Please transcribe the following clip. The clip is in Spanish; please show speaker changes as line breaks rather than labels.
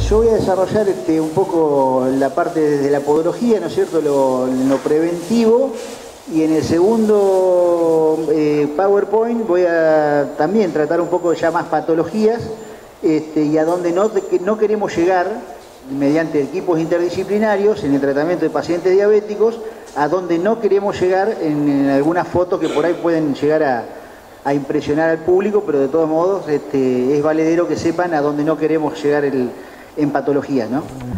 Yo voy a desarrollar un poco la parte desde la podología, ¿no es cierto?, lo preventivo, y en el segundo PowerPoint voy a también tratar un poco ya más patologías y a donde no queremos llegar mediante equipos interdisciplinarios en el tratamiento de pacientes diabéticos, a donde no queremos llegar en algunas fotos que por ahí pueden llegar a impresionar al público, pero de todos modos es valedero que sepan a dónde no queremos llegar en patologías, ¿no?